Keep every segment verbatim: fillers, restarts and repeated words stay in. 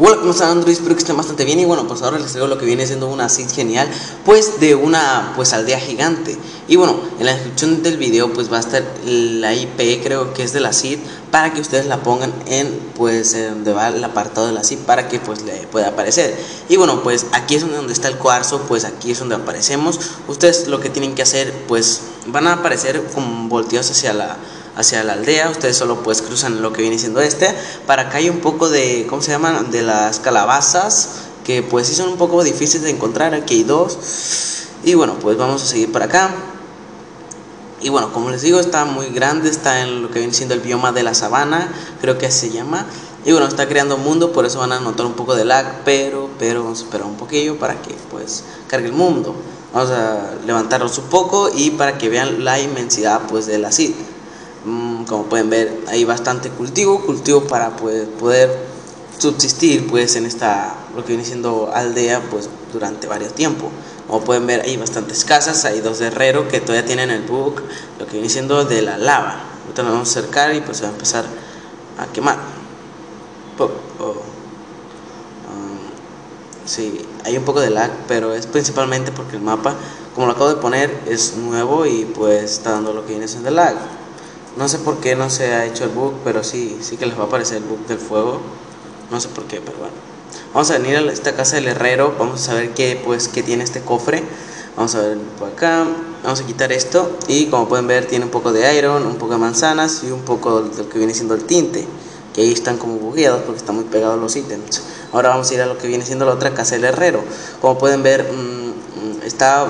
Hola, ¿cómo están Android? Espero que estén bastante bien. Y bueno, pues ahora les traigo lo que viene siendo una seed genial, pues de una pues aldea gigante. Y bueno, en la descripción del video pues va a estar la I P, creo que es de la seed, para que ustedes la pongan en pues en donde va el apartado de la seed, para que pues le pueda aparecer. Y bueno, pues aquí es donde está el cuarzo, pues aquí es donde aparecemos. Ustedes lo que tienen que hacer, pues van a aparecer como volteados hacia la hacia la aldea. Ustedes solo pues cruzan lo que viene siendo este. Para acá hay un poco de, ¿cómo se llaman? De las calabazas, que pues sí son un poco difíciles de encontrar. Aquí hay dos. Y bueno, pues vamos a seguir para acá. Y bueno, como les digo, está muy grande, está en lo que viene siendo el bioma de la sabana, creo que así se llama. Y bueno, está creando un mundo, por eso van a notar un poco de lag, pero, pero vamos a esperar un poquillo para que pues cargue el mundo. Vamos a levantarlos un poco y para que vean la inmensidad pues de la seed. Como pueden ver, hay bastante cultivo, cultivo para pues, poder subsistir pues en esta, lo que viene siendo aldea pues durante varios tiempos. Como pueden ver, hay bastantes casas, hay dos de herrero que todavía tienen el bug, lo que viene siendo de la lava. Ahorita nos vamos a acercar y pues se va a empezar a quemar. Oh, oh. Um, sí, hay un poco de lag, pero es principalmente porque el mapa, como lo acabo de poner, es nuevo y pues está dando lo que viene siendo el lag. No sé por qué no se ha hecho el bug, pero sí, sí que les va a aparecer el bug del fuego. No sé por qué, pero bueno. Vamos a venir a esta casa del herrero. Vamos a saber qué, pues, qué tiene este cofre. Vamos a ver por acá. Vamos a quitar esto. Y como pueden ver, tiene un poco de iron, un poco de manzanas y un poco de lo que viene siendo el tinte. Que ahí están como bugueados porque están muy pegados los ítems. Ahora vamos a ir a lo que viene siendo la otra casa del herrero. Como pueden ver, mmm, está...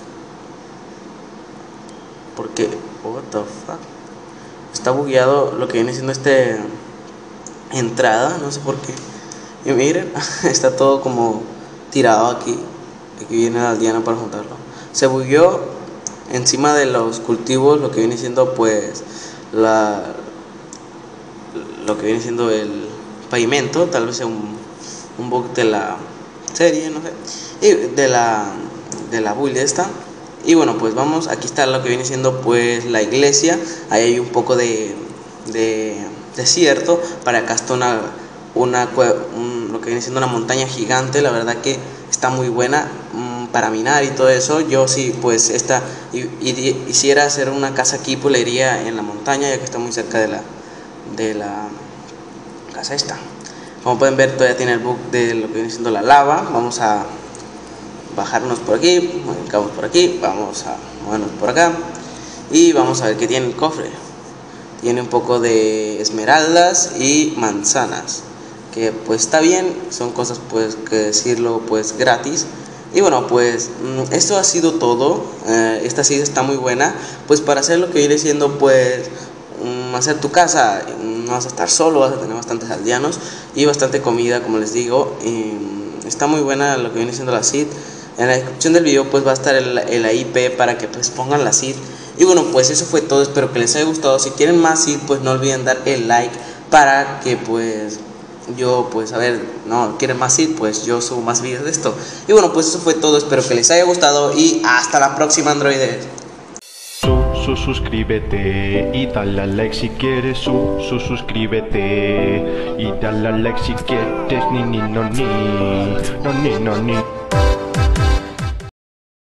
¿Por qué? What the fuck? Está bugueado lo que viene siendo este entrada, no sé por qué. Y miren, está todo como tirado aquí. Aquí viene la aldeana para juntarlo. Se bugueó encima de los cultivos, lo que viene siendo pues la lo que viene siendo el pavimento. Tal vez sea un, un bug de la serie, no sé. Y de la de la build esta. Y bueno, pues vamos, aquí está lo que viene siendo pues la iglesia. Ahí hay un poco de, de desierto. Para acá está una, una un, lo que viene siendo una montaña gigante. La verdad que está muy buena um, para minar y todo eso. Yo sí, pues esta, y, y, hiciera hacer una casa aquí, pues le iría en la montaña, ya que está muy cerca de la, de la casa esta. Como pueden ver, todavía tiene el bug de lo que viene siendo la lava. Vamos a bajarnos por aquí, vamos por aquí, vamos a movernos por acá y vamos a ver qué tiene el cofre. Tiene un poco de esmeraldas y manzanas, que pues está bien, son cosas pues que decirlo pues gratis. Y bueno, pues esto ha sido todo. eh, esta seed está muy buena pues para hacer lo que viene siendo pues um, hacer tu casa. No vas a estar solo, vas a tener bastantes aldeanos y bastante comida, como les digo. Y está muy buena lo que viene siendo la seed. En la descripción del video pues va a estar el, el I P para que pues pongan la seed. Y bueno, pues eso fue todo, espero que les haya gustado. Si quieren más seed pues no olviden dar el like, para que pues yo pues a ver, no quieren más seed, pues yo subo más videos de esto. Y bueno, pues eso fue todo, espero que les haya gustado y hasta la próxima, androides. Su, suscríbete y dale a like si quieres, su, su, suscríbete y dale a like si quieres, ni, ni, no, ni, no, ni, no, ni.